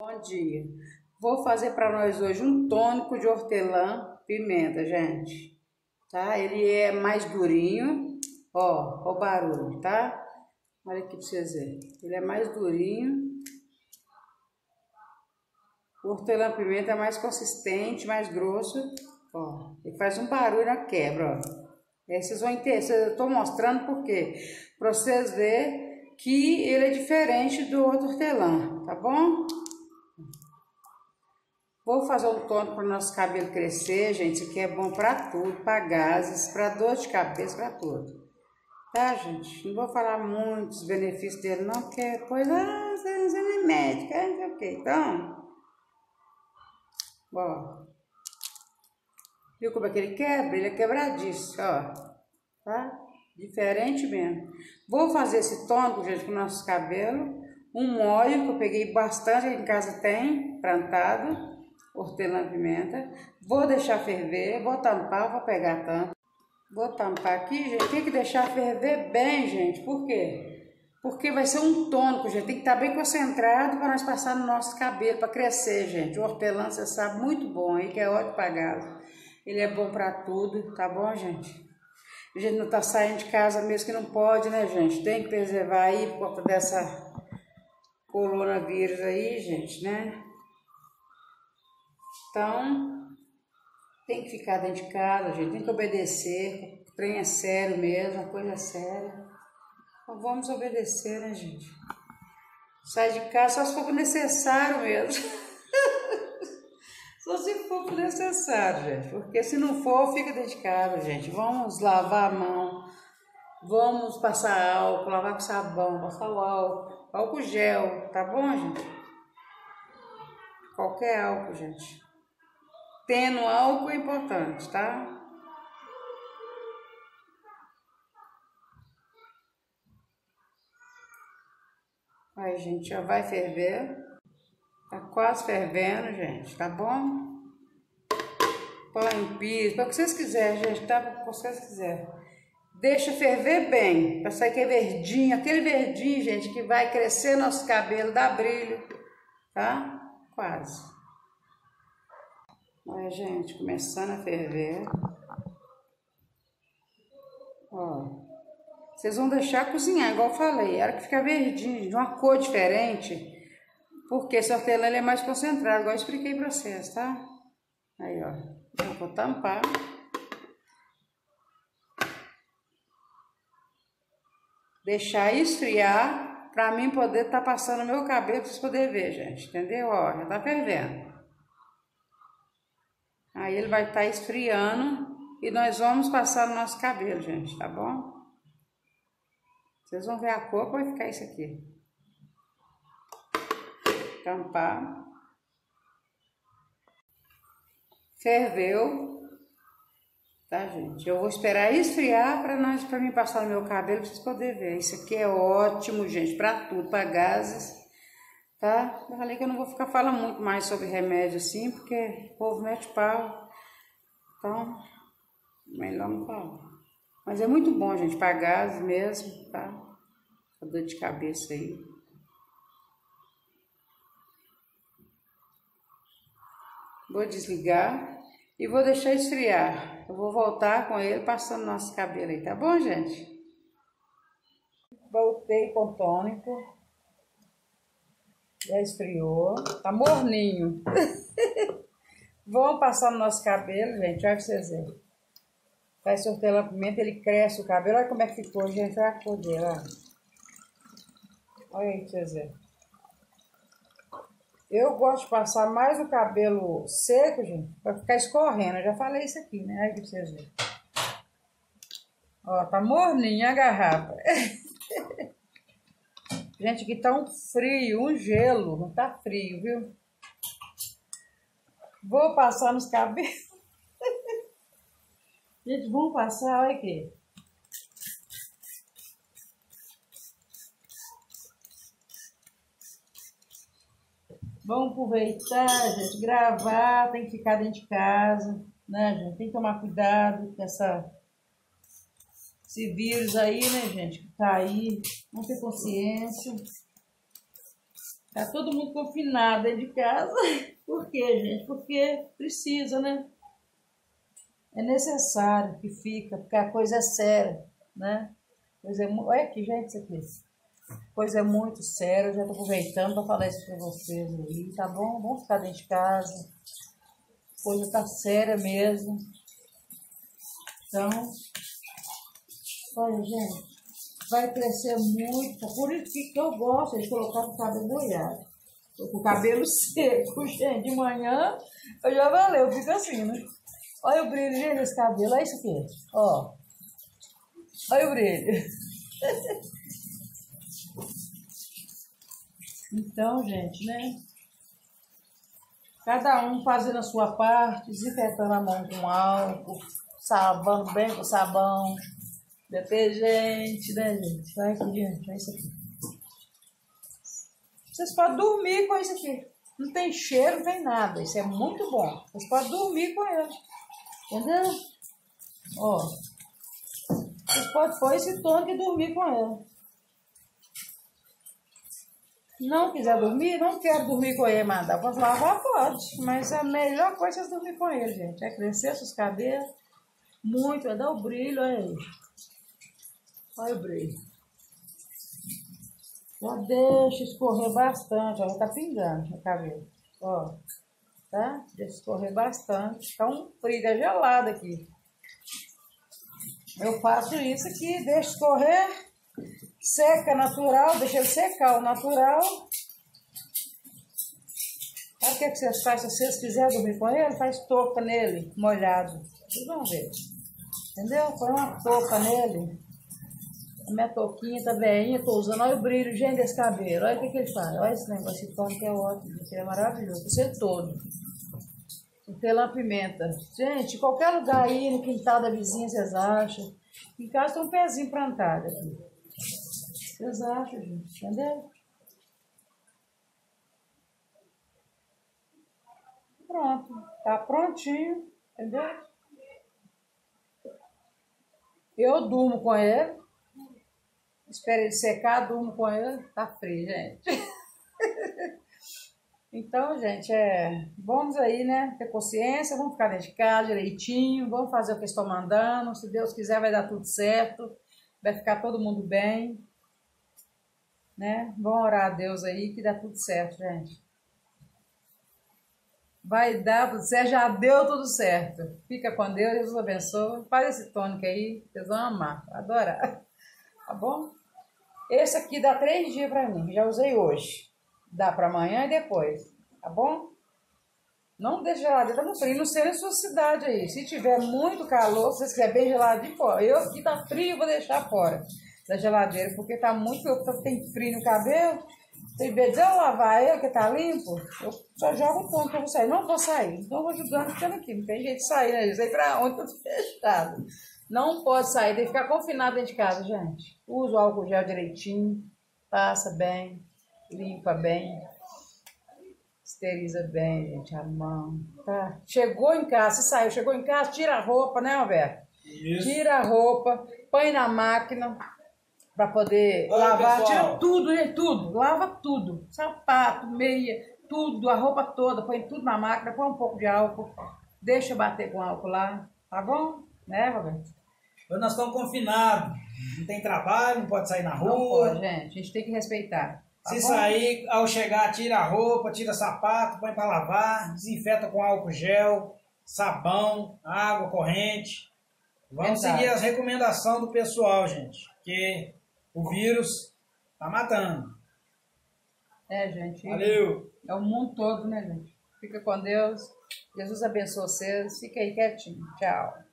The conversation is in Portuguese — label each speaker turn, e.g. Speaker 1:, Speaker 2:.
Speaker 1: Bom dia. Vou fazer para nós hoje um tônico de hortelã-pimenta, gente. Tá? Ele é mais durinho. Ó o barulho, tá? Olha aqui para vocês verem. Ele é mais durinho. O hortelã-pimenta é mais consistente, mais grosso. Ó, ele faz um barulho na quebra, ó. Aí vocês vão entender. Eu tô mostrando por quê? Para vocês verem que ele é diferente do outro hortelã, tá bom? Vou fazer um tônico para o nosso cabelo crescer, gente. Isso aqui é bom para tudo, para gases, para dor de cabeça, para tudo. Tá, gente? Não vou falar muito dos benefícios dele, não, porque depois, você não é médica, não sei o quê. Então, ó. Viu como é que ele quebra? Ele é quebradiço, ó. Tá? Diferente mesmo. Vou fazer esse tônico, gente, para o nosso cabelo. Um óleo que eu peguei bastante, aqui em casa tem, plantado. Hortelã-pimenta, vou deixar ferver, vou tampar, vou pegar a tampa, vou tampar aqui, gente. Tem que deixar ferver bem, gente. Por quê? Porque vai ser um tônico, gente. Tem que estar bem concentrado para nós passar no nosso cabelo, para crescer, gente. O hortelã, você sabe, muito bom aí, que é ótimo para gás. Ele é bom para tudo, tá bom, gente? A gente não tá saindo de casa mesmo que não pode, né, gente? Tem que preservar aí por conta dessa coronavírus aí, gente, né? Então, tem que ficar dentro de casa, gente, tem que obedecer, o trem é sério mesmo, a coisa é séria. Então, vamos obedecer, né, gente? Sai de casa só se for necessário mesmo. Só se for necessário, gente, porque se não for, fica dentro de casa, gente. Vamos lavar a mão, vamos passar álcool, lavar com sabão, passar o álcool gel, tá bom, gente? Qualquer álcool, gente. Tendo álcool é importante, tá? Aí, gente, já vai ferver. Tá quase fervendo, gente, tá bom? Põe piso, para o que vocês quiserem, gente, tá? Para o que vocês quiserem. Deixa ferver bem, para sair aquele verdinho, gente, que vai crescer nosso cabelo, dá brilho, tá? Quase. Olha, gente, começando a ferver. Ó. Vocês vão deixar cozinhar, igual eu falei. A hora que ficar verdinho, de uma cor diferente, porque esse hortelã ele é mais concentrado, igual eu expliquei pra vocês, tá? Aí, ó. Eu vou tampar. Deixar esfriar pra mim poder tá passando meu cabelo, pra vocês poderem ver, gente. Entendeu? Ó, já tá fervendo. Aí ele vai estar esfriando e nós vamos passar no nosso cabelo, gente, tá bom? Vocês vão ver a cor que vai ficar isso aqui. Tampar. Ferveu. Tá, gente? Eu vou esperar esfriar para mim passar no meu cabelo, pra vocês poderem ver. Isso aqui é ótimo, gente, para tudo, para gases, tá? Eu falei que eu não vou ficar falando muito mais sobre remédio assim, porque o povo mete pau. Então, melhor não falar. Mas é muito bom, gente, para gases mesmo, tá? A dor de cabeça aí. Vou desligar e vou deixar esfriar. Eu vou voltar com ele passando nosso cabelo aí, tá bom, gente? Voltei com o tônico. Já esfriou. Tá morninho. Vamos passar no nosso cabelo, gente. Olha pra vocês verem. Faz hortelã-pimenta, ele cresce o cabelo. Olha como é que ficou, gente. Olha a cor dele, olha. Olha aí pra vocês verem. Eu gosto de passar mais o cabelo seco, gente, pra ficar escorrendo. Eu já falei isso aqui, né? Olha aqui pra vocês verem. Ó, tá morninha a garrafa. Gente, aqui tá um frio, um gelo. Não tá frio, viu? Vou passar nos cabelos. Gente, vamos passar, olha aqui. Vamos aproveitar, gente, gravar, tem que ficar dentro de casa, né, gente? Tem que tomar cuidado com esse vírus aí, né, gente, que tá aí. Vamos ter consciência.
Speaker 2: Tá todo mundo confinado dentro de casa. Por quê, gente? Porque precisa, né? É necessário que fica, porque a coisa é séria, né? Olha aqui, gente, isso aqui. Coisa é muito séria, eu já tô aproveitando para falar isso para vocês aí, tá bom? Vamos ficar dentro de casa. Coisa tá séria mesmo. Então, olha, gente, vai crescer muito. Por isso que eu gosto de colocar o cabelo molhado. Tô com o cabelo seco, gente. De manhã eu já valeu, eu fico assim, né? Olha o brilho, gente, desse cabelo. Olha isso aqui, ó. Olha o brilho. Então, gente, né? Cada um fazendo a sua parte, desinfetando a mão com álcool, sabão bem com sabão, detergente, né, gente? Olha aqui, gente, olha isso aqui. Vocês podem dormir com isso aqui. Não tem cheiro, não tem nada. Isso é muito bom. Vocês podem dormir com ele. Entendeu? Ó. Vocês podem pôr esse tônico e dormir com ele. Não quiser dormir, não quero dormir com ele, mas dá pra lavar, pode. Mas a melhor coisa é vocês dormir com ele, gente. É crescer seus cabelos. Muito, vai dar o brilho, olha aí. Olha o brilho. Já deixa escorrer bastante, ó. Já tá pingando o cabelo. Ó. Tá? Deixa escorrer bastante. Tá um frio, é gelado aqui. Eu faço isso aqui, deixo escorrer. Seca natural, deixa ele secar o natural. Sabe o que vocês fazem? Se vocês quiserem dormir com ele, faz touca nele, molhado. Vocês vão ver. Entendeu? Põe uma touca nele. A minha touquinha tá velhinha, tô usando. Olha o brilho, gente, desse cabelo. Olha o que ele faz. Olha esse negócio de pano que é ótimo. Ele é maravilhoso. Você todo. Pela pimenta. Gente, qualquer lugar aí no quintal da vizinha, vocês acham. Em casa tem um pezinho plantado aqui. Vocês acham, gente? Entendeu? Pronto. Tá prontinho. Entendeu? Eu durmo com ele. Espero ele secar, durmo com ele. Tá frio, gente. Então, gente, vamos aí, né? Ter consciência. Vamos ficar dentro de casa direitinho. Vamos fazer o que eu estou mandando. Se Deus quiser, vai dar tudo certo. Vai ficar todo mundo bem. Né? Vamos orar a Deus aí que dá tudo certo, gente. Vai dar tudo certo, já deu tudo certo. Fica com Deus, Jesus abençoe. Faz esse tônico aí, vocês vão amar, adorar. Tá bom? Esse aqui dá 3 dias pra mim, já usei hoje. Dá pra amanhã e depois, tá bom? Não deixe geladeira no frio, não sei na sua cidade aí. Se tiver muito calor, se vocês quiserem bem gelado de fora. Eu aqui tá frio, vou deixar fora da geladeira, porque tá muito, tem frio no cabelo. Em vez de eu lavar ele, que tá limpo, eu só jogo o ponto que eu vou sair. Não vou sair, então eu vou ajudando ficando aqui. Não tem jeito de sair, né? Não sei pra onde, tô fechado. Não pode sair, tem que ficar confinado dentro de casa, gente. Usa o álcool gel direitinho, passa bem, limpa bem, esteriliza bem, gente, a mão. Tá? Chegou em casa, se saiu, chegou em casa, tira a roupa, né, Alberto? Isso. Tira a roupa, põe na máquina. Para poder lavar, pessoal. Tira tudo, gente, tudo, lava tudo, sapato, meia, tudo, a roupa toda, põe tudo na máquina, põe um pouco de álcool, deixa bater com álcool lá, tá bom? Né, Roberto?
Speaker 3: Hoje nós estamos confinados, não tem trabalho, não pode sair na rua.
Speaker 2: Não pode, gente, a gente tem que respeitar.
Speaker 3: Tá Se bom? Sair, ao chegar, tira a roupa, tira sapato, põe para lavar, desinfeta com álcool gel, sabão, água corrente. Vamos seguir as recomendações do pessoal, gente, porque o vírus tá matando.
Speaker 2: Gente.
Speaker 3: Valeu.
Speaker 2: É o mundo todo, né, gente? Fica com Deus. Jesus abençoe vocês. Fica aí quietinho. Tchau.